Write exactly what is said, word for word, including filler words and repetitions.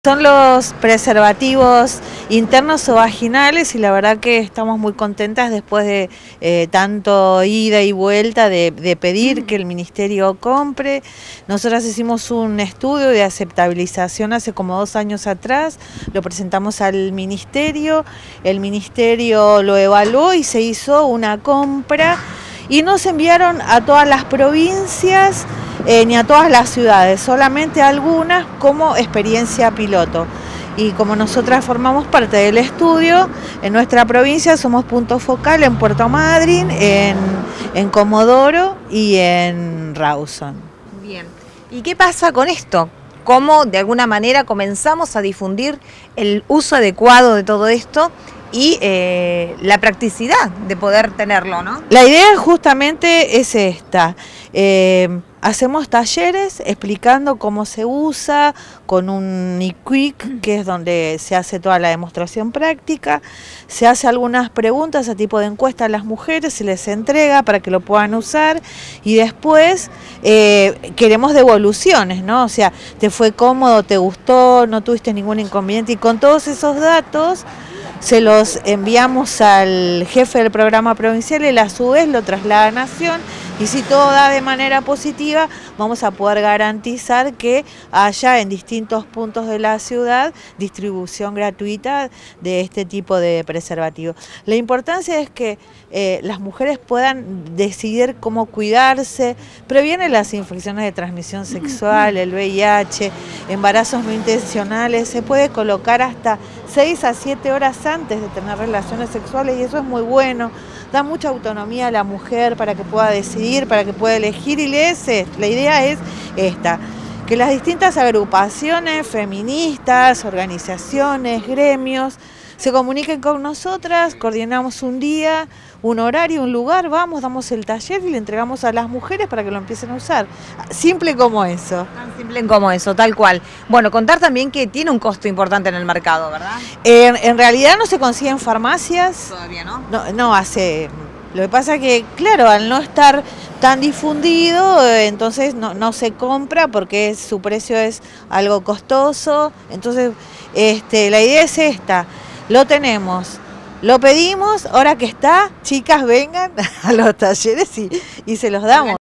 Son los preservativos internos o vaginales y la verdad que estamos muy contentas después de eh, tanto ida y vuelta de, de pedir que el ministerio compre. Nosotras hicimos un estudio de aceptabilización hace como dos años atrás, lo presentamos al ministerio, el ministerio lo evaluó y se hizo una compra y nos enviaron a todas las provincias. Eh, ni a todas las ciudades, solamente a algunas como experiencia piloto. Y como nosotras formamos parte del estudio, en nuestra provincia somos punto focal en Puerto Madryn, en, en Comodoro y en Rawson. Bien. ¿Y qué pasa con esto? ¿Cómo de alguna manera comenzamos a difundir el uso adecuado de todo esto y eh, la practicidad de poder tenerlo, ¿no? La idea justamente es esta. Eh, hacemos talleres explicando cómo se usa con un I C W I C, que es donde se hace toda la demostración práctica. Se hace algunas preguntas a tipo de encuesta a las mujeres, se les entrega para que lo puedan usar y después eh, queremos devoluciones, ¿no? O sea, ¿te fue cómodo, te gustó, no tuviste ningún inconveniente? Y con todos esos datos se los enviamos al jefe del programa provincial y él a su vez lo traslada a Nación, y si todo da de manera positiva vamos a poder garantizar que haya en distintos puntos de la ciudad distribución gratuita de este tipo de preservativos. La importancia es que eh, las mujeres puedan decidir cómo cuidarse, previene las infecciones de transmisión sexual, el V I H, embarazos no intencionales, se puede colocar hasta seis a siete horas antes de tener relaciones sexuales y eso es muy bueno, da mucha autonomía a la mujer para que pueda decidir, para que pueda elegir y leerse. La idea es esta, que las distintas agrupaciones feministas, organizaciones, gremios, se comuniquen con nosotras, coordinamos un día, un horario, un lugar, vamos, damos el taller y le entregamos a las mujeres para que lo empiecen a usar. Simple como eso. Tan simple como eso, tal cual. Bueno, contar también que tiene un costo importante en el mercado, ¿verdad? En, en realidad no se consigue en farmacias. Todavía no. No, no hace... Lo que pasa es que, claro, al no estar tan difundido, entonces no, no se compra porque su precio es algo costoso. Entonces, este, la idea es esta. Lo tenemos, lo pedimos, ahora que está, chicas vengan a los talleres y, y se los damos.